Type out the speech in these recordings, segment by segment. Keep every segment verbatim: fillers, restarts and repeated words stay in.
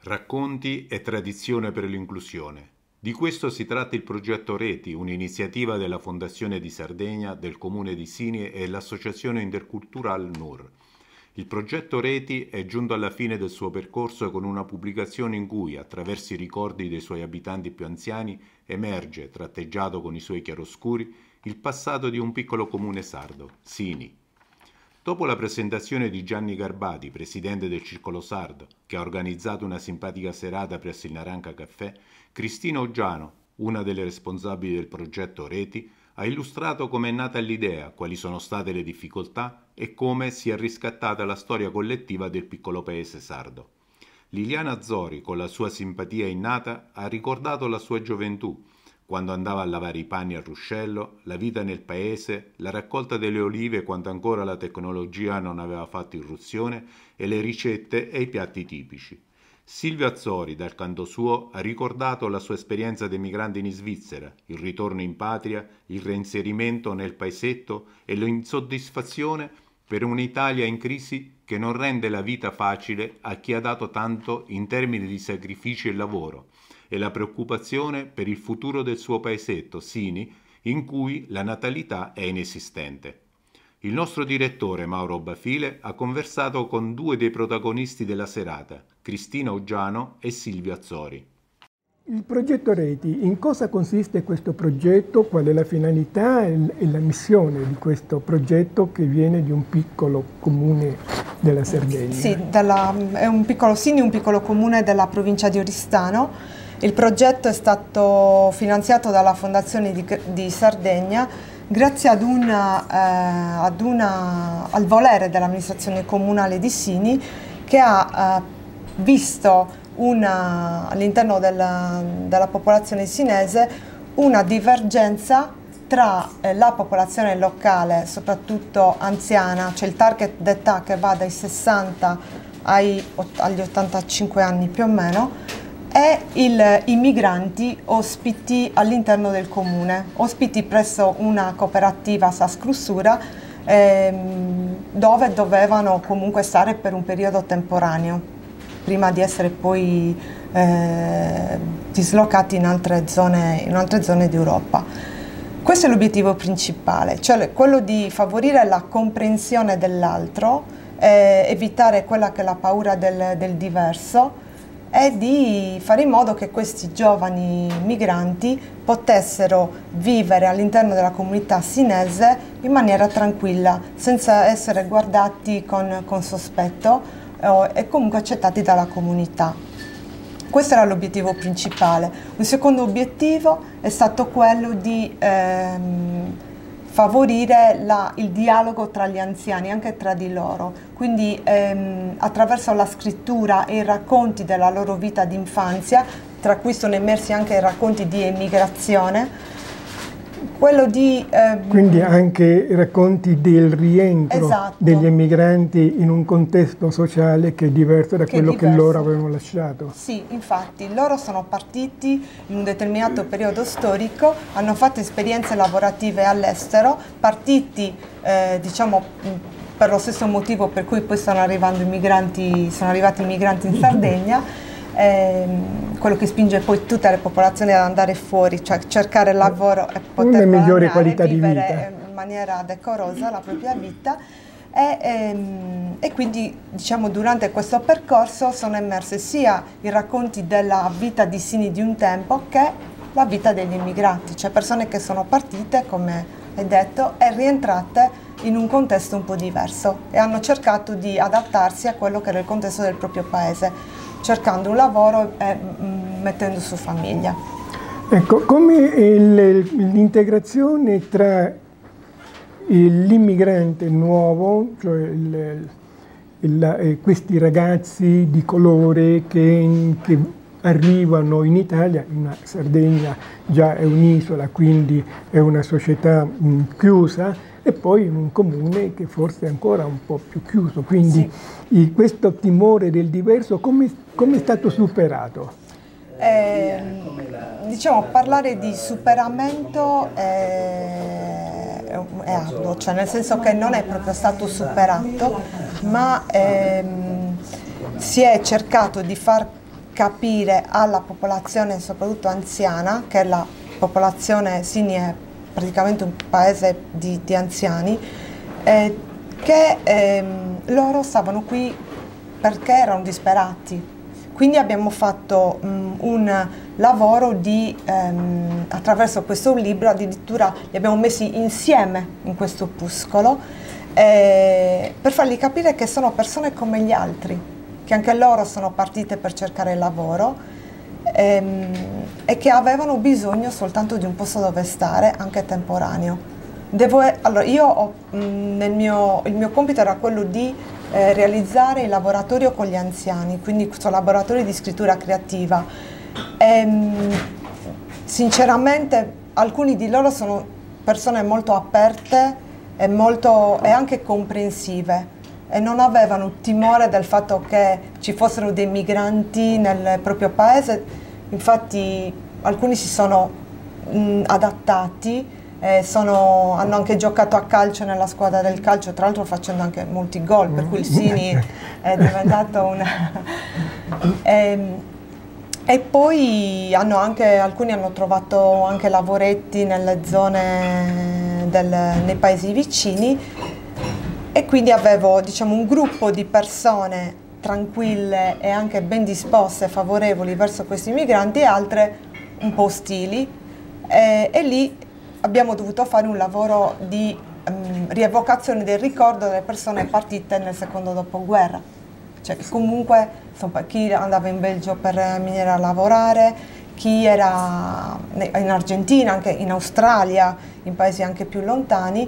Racconti e tradizione per l'inclusione. Di questo si tratta il progetto Reti, un'iniziativa della Fondazione di Sardegna, del Comune di Sini e l'Associazione Intercultural N U R. Il progetto Reti è giunto alla fine del suo percorso con una pubblicazione in cui, attraverso i ricordi dei suoi abitanti più anziani, emerge, tratteggiato con i suoi chiaroscuri, il passato di un piccolo comune sardo, Sini. Dopo la presentazione di Gianni Garbati, presidente del Circolo Sardo, che ha organizzato una simpatica serata presso il Naranca Caffè, Cristina Oggiano, una delle responsabili del progetto Reti, ha illustrato come è nata l'idea, quali sono state le difficoltà e come si è riscattata la storia collettiva del piccolo paese sardo. Liliana Zori, con la sua simpatia innata, ha ricordato la sua gioventù, quando andava a lavare i panni al ruscello, la vita nel paese, la raccolta delle olive quando ancora la tecnologia non aveva fatto irruzione e le ricette e i piatti tipici. Silvio Azzori, dal canto suo, ha ricordato la sua esperienza di emigrante in Svizzera, il ritorno in patria, il reinserimento nel paesetto e l'insoddisfazione per un'Italia in crisi che non rende la vita facile a chi ha dato tanto in termini di sacrifici e lavoro, e la preoccupazione per il futuro del suo paesetto, Sini, in cui la natalità è inesistente. Il nostro direttore Mauro Bafile ha conversato con due dei protagonisti della serata, Cristina Oggiano e Silvio Azzori. Il progetto Reti, in cosa consiste questo progetto? Qual è la finalità e la missione di questo progetto che viene di un piccolo comune della Sardegna? Sì, della, è un piccolo Sini, un piccolo comune della provincia di Oristano. Il progetto è stato finanziato dalla Fondazione di, di Sardegna grazie ad una, eh, ad una, al volere dell'amministrazione comunale di Sini, che ha eh, visto all'interno della, della popolazione sinese una divergenza tra eh, la popolazione locale, soprattutto anziana, cioè il target d'età che va dai sessanta ai, agli ottantacinque anni più o meno, e il, i migranti ospiti all'interno del comune, ospiti presso una cooperativa Sascrussura, ehm, dove dovevano comunque stare per un periodo temporaneo, prima di essere poi eh, dislocati in altre zone, in altre zone d'Europa. Questo è l'obiettivo principale, cioè quello di favorire la comprensione dell'altro, eh, evitare quella che è la paura del, del diverso, e di fare in modo che questi giovani migranti potessero vivere all'interno della comunità sinese in maniera tranquilla, senza essere guardati con, con sospetto eh, e comunque accettati dalla comunità. Questo era l'obiettivo principale. Un secondo obiettivo è stato quello di ehm, favorire la, il dialogo tra gli anziani, anche tra di loro, quindi ehm, attraverso la scrittura e i racconti della loro vita d'infanzia, tra cui sono emersi anche i racconti di emigrazione, quello di... Ehm, quindi anche i racconti del rientro esatto. degli emigranti in un contesto sociale che è diverso da che quello diverso. che loro avevano lasciato. Sì, infatti, loro sono partiti in un determinato periodo storico, hanno fatto esperienze lavorative all'estero, partiti, eh, diciamo, per lo stesso motivo per cui poi stanno arrivando i migranti, sono arrivati i migranti in Sardegna. Ehm, quello che spinge poi tutte le popolazioni ad andare fuori, cioè cercare lavoro e poter una migliore qualità di vivere vita in maniera decorosa la propria vita. E, ehm, e quindi, diciamo, durante questo percorso sono emerse sia i racconti della vita di Sini di un tempo che la vita degli immigrati, cioè persone che sono partite, come hai detto, e rientrate in un contesto un po' diverso e hanno cercato di adattarsi a quello che era il contesto del proprio paese, cercando un lavoro e mm, mettendo su famiglia. Ecco, come l'integrazione tra l'immigrante nuovo, cioè il, il, questi ragazzi di colore che, che arrivano in Italia, in Sardegna già è un'isola, quindi è una società mh, chiusa, e poi in un comune che forse è ancora un po' più chiuso, quindi sì. il, questo timore del diverso come, come è stato superato? Eh, diciamo, parlare di superamento è, è arduo, cioè nel senso che non è proprio stato superato, ma ehm, si è cercato di far capire alla popolazione, soprattutto anziana, che la popolazione Sini è praticamente un paese di, di anziani, eh, che ehm, loro stavano qui perché erano disperati. Quindi abbiamo fatto um, un lavoro di, um, attraverso questo libro, addirittura li abbiamo messi insieme in questo opuscolo, eh, per fargli capire che sono persone come gli altri, che anche loro sono partite per cercare lavoro ehm, e che avevano bisogno soltanto di un posto dove stare, anche temporaneo. Devo, allora, io ho, mh, nel mio, il mio compito era quello di eh, realizzare il laboratorio con gli anziani, quindi questo laboratorio di scrittura creativa. E, mh, sinceramente alcuni di loro sono persone molto aperte e, molto, e anche comprensive, e non avevano timore del fatto che ci fossero dei migranti nel proprio paese. Infatti alcuni si sono mh, adattati, eh, sono, hanno anche giocato a calcio nella squadra del calcio, tra l'altro facendo anche molti gol, per cui il Sini è diventato una... e, e poi hanno anche, alcuni hanno trovato anche lavoretti nelle zone del, nei paesi vicini. E quindi avevo, diciamo, un gruppo di persone tranquille e anche ben disposte, favorevoli verso questi migranti, e altre un po' ostili, e, e lì abbiamo dovuto fare un lavoro di um, rievocazione del ricordo delle persone partite nel secondo dopoguerra. Cioè, comunque, insomma, chi andava in Belgio per venire a lavorare, chi era in Argentina, anche in Australia, in paesi anche più lontani,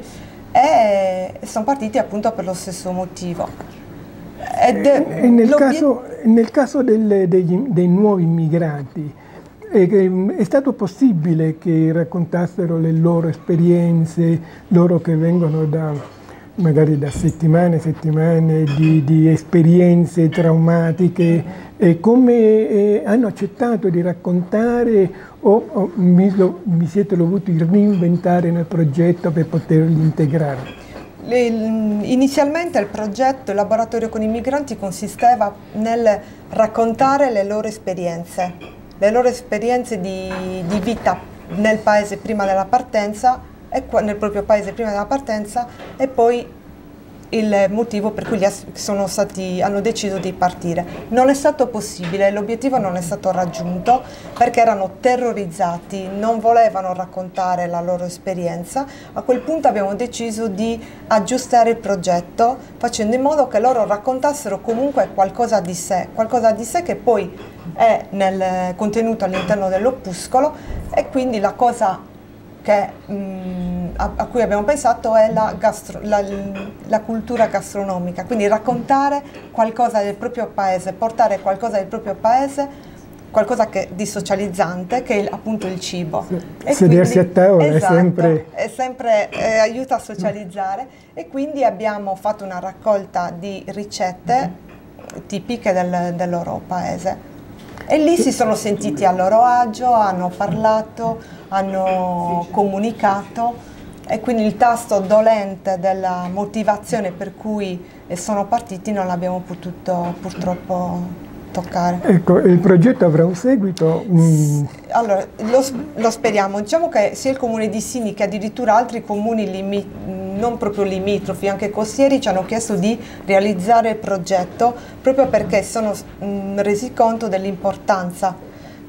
e sono partiti appunto per lo stesso motivo. Ed e nel, caso, nel caso delle, degli, dei nuovi immigrati, è, è stato possibile che raccontassero le loro esperienze, loro che vengono da, magari da settimane e settimane di, di esperienze traumatiche, e come eh, hanno accettato di raccontare o, o mi, lo, mi siete dovuti reinventare nel progetto per poterli integrare? Le, inizialmente il progetto, il laboratorio con i migranti, consisteva nel raccontare le loro esperienze, le loro esperienze di, di vita nel paese prima della partenza, e nel proprio paese prima della partenza, e poi il motivo per cui sono stati, hanno deciso di partire. Non è stato possibile, l'obiettivo non è stato raggiunto perché erano terrorizzati, non volevano raccontare la loro esperienza. A quel punto abbiamo deciso di aggiustare il progetto facendo in modo che loro raccontassero comunque qualcosa di sé, qualcosa di sé che poi è nel contenuto all'interno dell'opuscolo, e quindi la cosa che, mh, a, a cui abbiamo pensato è la, gastro, la, la cultura gastronomica, quindi raccontare qualcosa del proprio paese, portare qualcosa del proprio paese, qualcosa che, di socializzante, che è appunto il cibo. E sedersi quindi, a tavola, esatto, è sempre... È sempre eh, aiuta a socializzare, e quindi abbiamo fatto una raccolta di ricette tipiche del, del loro paese. E lì si sono sentiti a loro agio, hanno parlato, hanno comunicato, e quindi il tasto dolente della motivazione per cui sono partiti non l'abbiamo potuto purtroppo toccare. Ecco, il progetto avrà un seguito? Mm. Allora, lo, lo speriamo. Diciamo che sia il comune di Sini che addirittura altri comuni limi, non proprio limitrofi, anche costieri, ci hanno chiesto di realizzare il progetto proprio perché sono mh, resi conto dell'importanza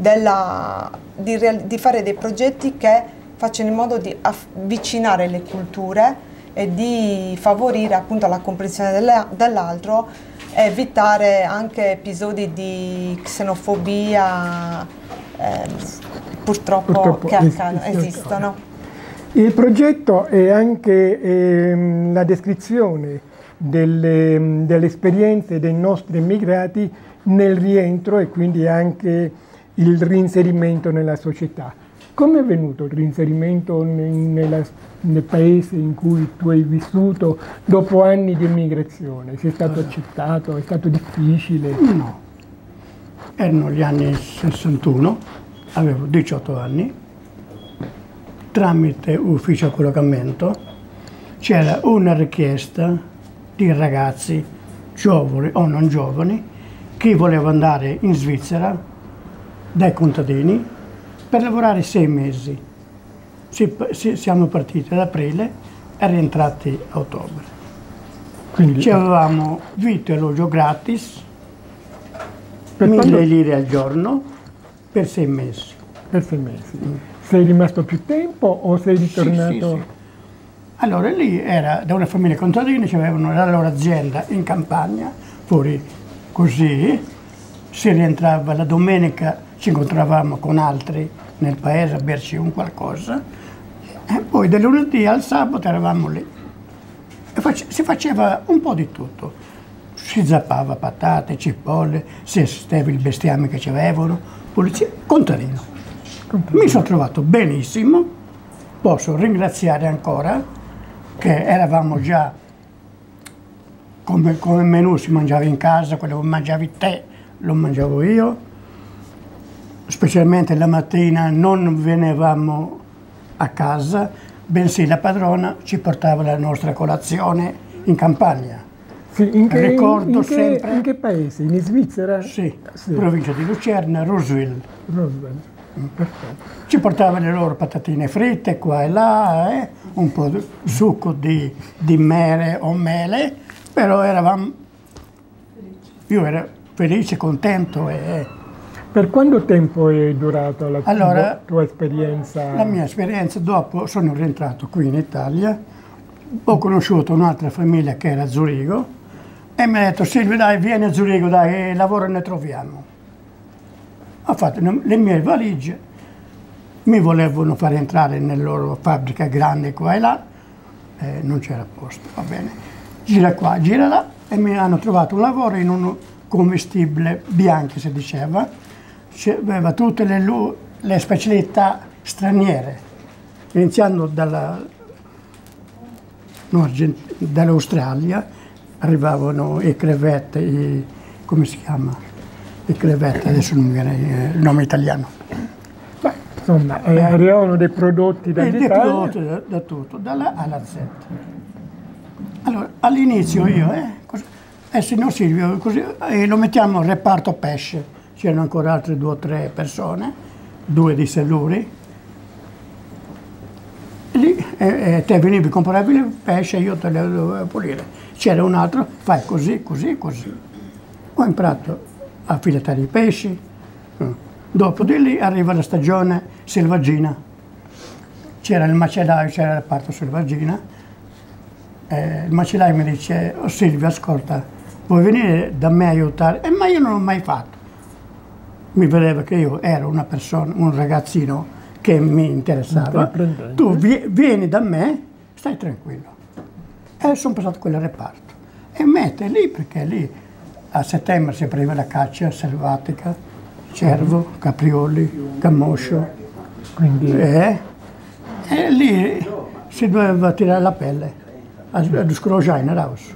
di, di fare dei progetti che facciano in modo di avvicinare le culture e di favorire appunto la comprensione dell'altro, e evitare anche episodi di xenofobia eh, purtroppo, purtroppo che accadono, esistono. Il progetto è anche ehm, la descrizione delle, delle esperienze dei nostri immigrati nel rientro, e quindi anche il reinserimento nella società. Come è venuto il reinserimento nella, nel paese in cui tu hai vissuto dopo anni di immigrazione? Sei stato accettato? È stato difficile? No. Erano gli anni sessantuno, avevo diciotto anni. Tramite ufficio collocamento c'era una richiesta di ragazzi giovani o non giovani che volevano andare in Svizzera dai contadini per lavorare sei mesi. Si, si, siamo partiti ad aprile e rientrati a ottobre. Quindi, Ci avevamo vitto e alloggio gratis, per mille quando- lire al giorno per sei mesi. per sei mesi. Sei rimasto più tempo o sei ritornato? Sì, sì, sì. Allora lì era da una famiglia contadina, avevano la loro azienda in campagna, fuori così, si rientrava la domenica, ci incontravamo con altri nel paese a berci un qualcosa e poi dal lunedì al sabato eravamo lì. E face- si faceva un po' di tutto, si zappava patate, cipolle, si assisteva il bestiame che ci avevano, pulizia, contadino. Mi sono trovato benissimo, posso ringraziare ancora che eravamo già, come, come menù si mangiava in casa, quello che mangiavi te lo mangiavo io, specialmente la mattina non venivamo a casa, bensì la padrona ci portava la nostra colazione in campagna. Sì, in, che, Ricordo in, che, sempre- in che paese? In Svizzera? Sì, Sì. provincia di Lucerna, Roswell. Roosevelt. Perfetto. Ci portava le loro patatine fritte qua e là, eh, un po' di succo di, di mere o mele, però eravamo, io ero felice, contento e Per quanto tempo è durata la Allora, tua, tua esperienza? la mia esperienza dopo sono rientrato qui in Italia, ho conosciuto un'altra famiglia che era a Zurigo e mi ha detto Silvio dai vieni a Zurigo, dai, lavoro ne troviamo. Ho fatto le mie valigie, mi volevano far entrare nella loro fabbrica grande qua e là, eh, non c'era posto, va bene. Gira qua, gira là e mi hanno trovato un lavoro in un commestibile bianco, si diceva, aveva tutte le, lu- le specialità straniere, iniziando dalla, no, Argent- dall'Australia, arrivavano i crevette, i, come si chiama? I crevette, adesso non mi viene eh, il nome italiano. Beh, insomma, eh, arrivavano dei prodotti E dei dall'Italia. prodotti da, da tutto, dalla A alla Z. Allora, all'inizio io, eh, cos- eh signor Silvio, così, eh, lo mettiamo al reparto pesce, c'erano ancora altre due o tre persone, due di Selluri. E lì eh, eh, te venivi, compravi il pesce e io te lo dovevo pulire. C'era un altro, fai così, così, così. Ho imparato a filettare i pesci. Mm. Dopo di lì arriva la stagione selvaggina. C'era il macellaio, c'era il reparto selvaggina. Eh, il macellaio mi dice, oh Silvio, ascolta, vuoi venire da me a aiutare? Eh, ma io non l'ho mai fatto. Mi vedeva che io ero una persona, un ragazzino che mi interessava. Intraprendente. Tu vi- vieni da me, stai tranquillo. E sono passato a quel reparto. E mette lì, perché lì a settembre si apriva la caccia selvatica, cervo, caprioli, camoscio. Quindi, E, e lì si doveva tirare la pelle. Ad scrociare raus.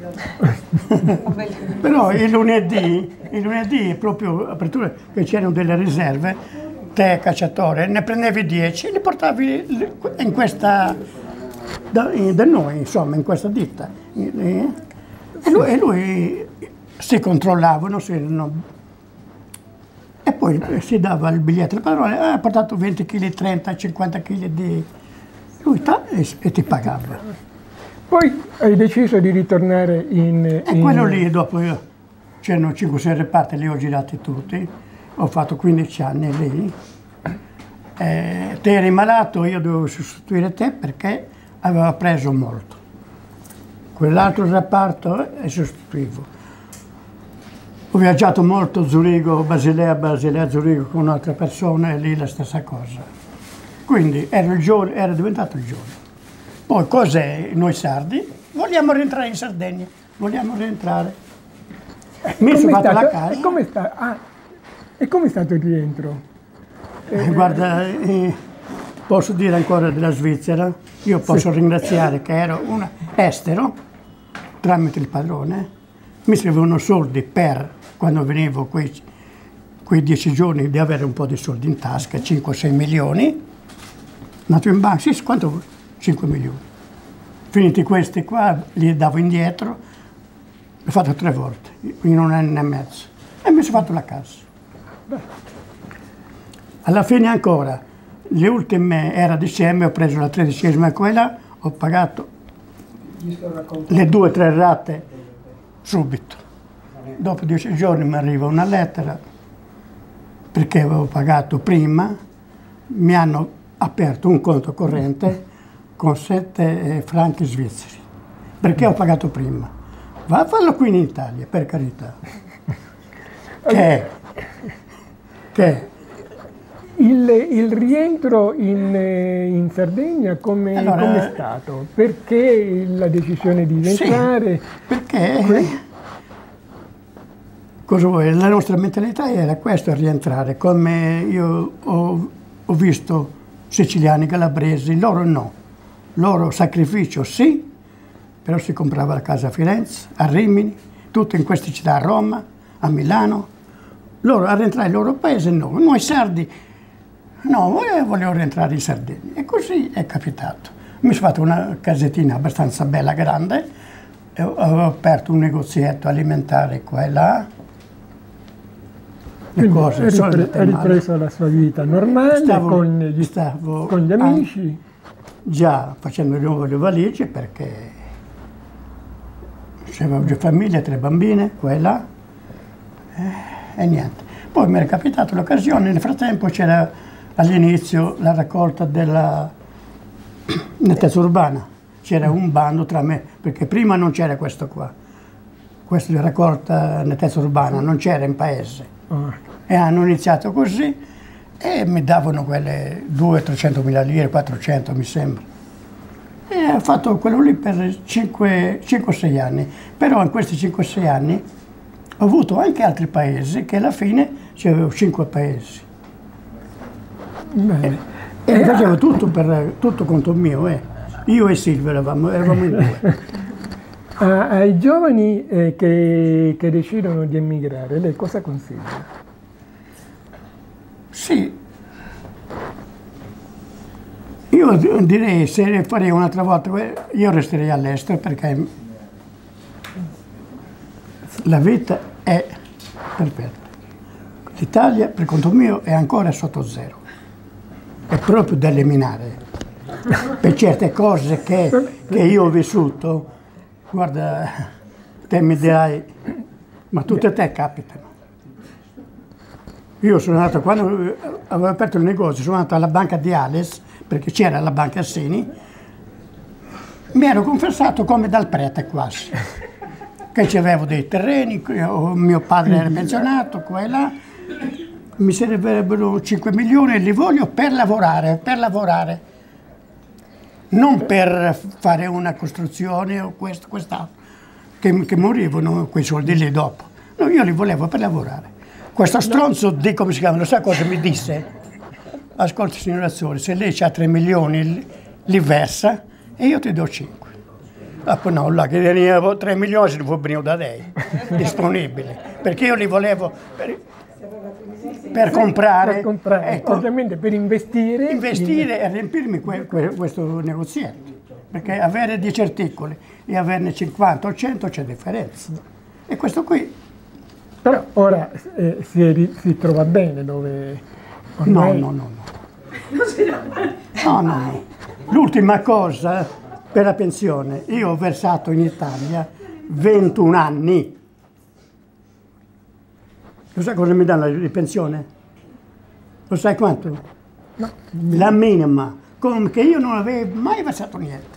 Però il lunedì, il lunedì proprio apertura che c'erano delle riserve, te cacciatore, ne prendevi dieci e li portavi in questa, da, da noi insomma, in questa ditta. E lui, e lui si controllavano, si, no, e poi si dava il biglietto al padrone, ha portato venti chili, trenta, cinquanta chili di... Lui ta, e, e ti pagava. poi hai deciso di ritornare in... E in- quello lì, dopo io, c'erano cinque sei reparti, li ho girati tutti, ho fatto quindici anni lì. Eh, te eri malato, io dovevo sostituire te perché aveva preso molto. Quell'altro reparto e sostituivo. Ho viaggiato molto, Zurigo, Basilea, Basilea, Zurigo con un'altra persona e lì la stessa cosa. Quindi era, il giorno, era diventato il giorno. Poi cos'è noi sardi? Vogliamo rientrare in Sardegna, vogliamo rientrare. Mi sono Com'è fatto la stato- casa. E come sta- ah, e come è stato il rientro? Eh, guarda, eh, posso dire ancora della Svizzera, io posso ringraziare che ero un estero, tramite il padrone, mi servivano soldi per, quando venivo quei, quei dieci giorni, di avere un po' di soldi in tasca, cinque sei milioni, nato in banca, sì, quanto? cinque milioni. Finiti questi qua, li davo indietro, l'ho fatto tre volte, in un anno e mezzo, e mi sono fatto la casa. Alla fine ancora, le ultime era dicembre, ho preso la tredicesima quella, ho pagato le due o tre rate subito. Dopo dieci giorni mi arriva una lettera, perché avevo pagato prima, mi hanno aperto un conto corrente con sette franchi svizzeri, perché ho pagato prima. Va a farlo qui in Italia, per carità. Che, che Il, il rientro in, in Sardegna come allora, è stato? Perché la decisione di rientrare? Sì, perché cosa vuoi? La nostra mentalità era questa, rientrare. Come io ho, ho visto siciliani, calabresi, loro no. Loro sacrificio sì, però si comprava la casa a Firenze, a Rimini, tutto in queste città, a Roma, a Milano. Loro a rientrare nel loro paese no. Noi sardi no, volevo rientrare in Sardegna e così è capitato. Mi sono fatto una casettina abbastanza bella, grande, e ho aperto un negozietto alimentare qua e là. Le Quindi cose ha sono ripre- andate ha male. ripreso la sua vita normale Stavo- con, gli, stavo con gli amici. an- già facendo le nuove valigie perché avevo già famiglia, tre bambine, qua e là, eh, e niente. Poi mi era capitata l'occasione, nel frattempo c'era all'inizio la raccolta della nettezza urbana, c'era un bando tra me, perché prima non c'era questo qua, questa è la raccolta nettezza urbana, non c'era in paese. Ah, E hanno iniziato così e mi davano quelle duecento trecento mila lire, quattrocento mi sembra. E ho fatto quello lì per cinque sei anni, però in questi cinque sei anni ho avuto anche altri paesi che alla fine c'avevo cinque paesi. bene. E Eh, facevo tutto per tutto conto mio, eh. Io e Silvio eravamo, eravamo in due. a- ai giovani eh, che, che decidono di emigrare, lei cosa consiglia? Sì. Io direi, se farei un'altra volta, io resterei all'estero perché la vita è perfetta. L'Italia, per conto mio, è ancora sotto zero. È proprio da eliminare. Per certe cose che, che io ho vissuto, guarda, te mi dirai, ma tutte a te capitano. Io sono andato, quando avevo aperto il negozio, sono andato alla banca di Ales, perché c'era la banca Assini, mi ero confessato come dal prete quasi, che c'avevo dei terreni, mio padre era pensionato, qua e là, mi servirebbero cinque milioni e li voglio per lavorare, per lavorare, non per fare una costruzione o questo, quest'altro, che, che morivano quei soldi lì dopo. No, io li volevo per lavorare. Questo stronzo di, come si chiama, lo sa cosa mi disse? Ascolta signor Azzori, se lei ha tre milioni li, li versa e io ti do cinque. Ah, poi no, là, che avevo tre milioni se ne può venire da lei, disponibili, perché io li volevo per, per comprare, Per comprare, ecco, ovviamente per investire. investire e riempirmi que, que, questo negozietto, perché avere dieci articoli e averne cinquanta o cento c'è differenza. E questo qui... Però ora eh, si, è ri- si trova bene dove... No, ormai- no, no, no. No, no, no. L'ultima cosa per la pensione, io ho versato in Italia ventuno anni. Lo sai cosa mi danno di pensione? Lo sai quanto? No. La minima, come che io non avevo mai versato niente.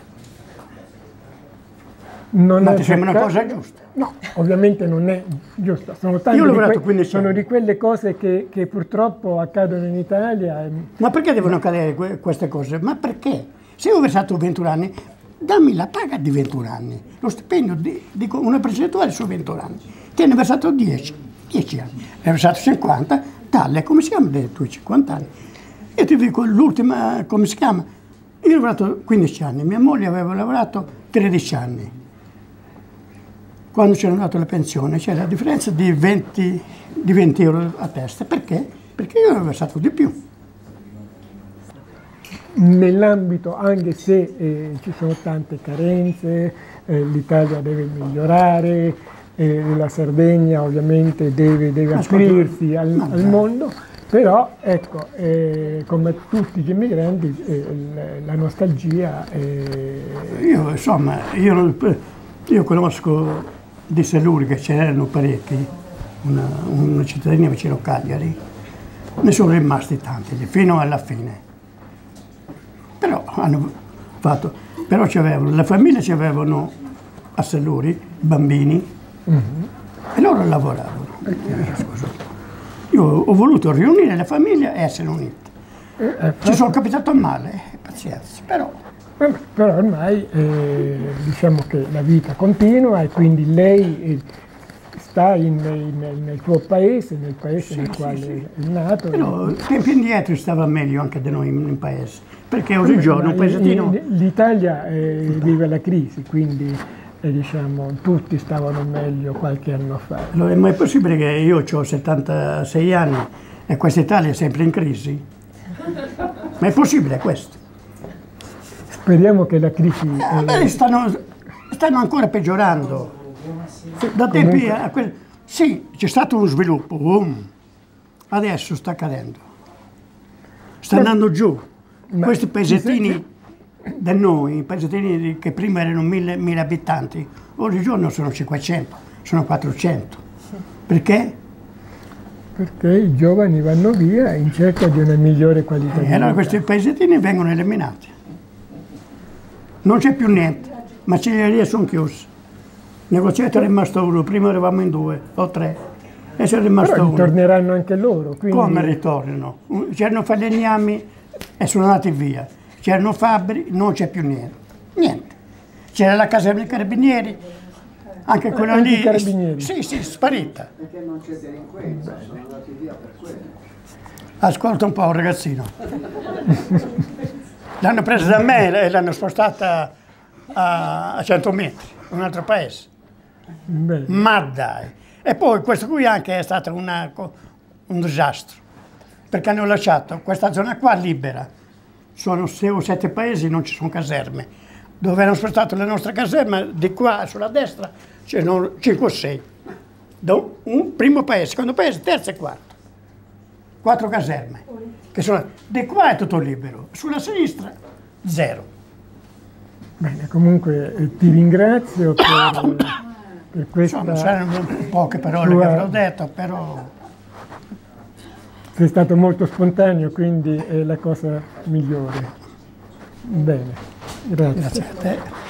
Non Ma è ti sembra una peccato? cosa giusta? No, ovviamente non è giusta. Sono tante Io ho di lavorato que- quindici sono anni. di quelle cose che, che purtroppo accadono in Italia. e- Ma perché devono accadere que- queste cose? Ma perché? Se io ho versato ventuno anni, dammi la paga di ventuno anni, lo stipendio di, di una percentuale su ventuno anni. Ti hanno versato dieci, dieci anni, ne hai versato cinquanta, tale, come si chiama dei tuoi cinquanta anni? Io ti dico l'ultima, come si chiama? Io ho lavorato quindici anni, mia moglie aveva lavorato tredici anni. Quando c'era andato alla pensione c'era la differenza di venti, di venti euro a testa. Perché? Perché io avevo versato di più. Nell'ambito, anche se eh, ci sono tante carenze, eh, l'Italia deve migliorare, eh, la Sardegna ovviamente deve, deve Ascolta, aprirsi al, ma al dai. mondo, Però, ecco, eh, come tutti gli immigranti, eh, la nostalgia... Eh... Io, insomma, io, io conosco di Selluri che c'erano parecchi, una, una cittadina vicino a Cagliari, ne sono rimasti tanti, fino alla fine. Però hanno fatto, però c'avevano, le famiglie ci avevano a Selluri, bambini, mm-hmm. e loro lavoravano. Io ho voluto riunire le famiglie e essere unite. Eh, Ci sono capitato male, eh, pazienza, però... Eh, però ormai eh, diciamo che la vita continua e quindi lei eh, sta in, in, nel suo paese, nel paese sì, nel sì, quale sì. è nato. Però tempi indietro stava meglio anche da noi in, in paese, perché oggigiorno un paesettino... L'Italia eh, vive la crisi, quindi... E diciamo, tutti stavano meglio qualche anno fa. Allora, ma è possibile che io ho settantasei anni e questa Italia è sempre in crisi? Ma è possibile questo? Speriamo che la crisi... Eh, eh... Beh, stanno, stanno ancora peggiorando. Da tempi a quel... Sì, c'è stato uno sviluppo, boom. Adesso sta cadendo. Sta andando giù. Ma questi paesettini... da noi, i paesettini che prima erano mille, mille abitanti, oggigiorno sono cinquecento, sono quattrocento. Perché? Perché i giovani vanno via in cerca di una migliore qualità di vita. E allora questi paesettini vengono eliminati. Non c'è più niente, macellerie sono chiuse. Il negoziato è rimasto uno, prima eravamo in due o tre, e c'è rimasto Però uno. ritorneranno anche loro. Quindi... Come ritornano? C'erano falegnami e sono andati via. C'erano fabbri, non c'è più niente. Niente. C'era la caserma dei carabinieri, anche quella anche lì. Carabinieri. Sì, sì, sparita. Perché non c'è delinquenza, sono andati via per quello. Ascolta un po', ragazzino. L'hanno presa da me e l'hanno spostata a, a cento metri, in un altro paese. Bene. Ma dai. E poi questo qui anche è stato una, un disastro, perché hanno lasciato questa zona qua libera. Sono sei o sette paesi, non ci sono caserme. Dove hanno spostato le nostre caserme, di qua sulla destra c'erano cinque o sei. Un primo paese, secondo paese, terzo e quarto. Quattro caserme. Che sono, di qua è tutto libero, sulla sinistra zero. Bene, comunque eh, ti ringrazio per, per questa... Insomma, saranno poche parole tua... che avrò detto, però... Sei stato molto spontaneo, quindi è la cosa migliore. Bene, grazie. Grazie a te.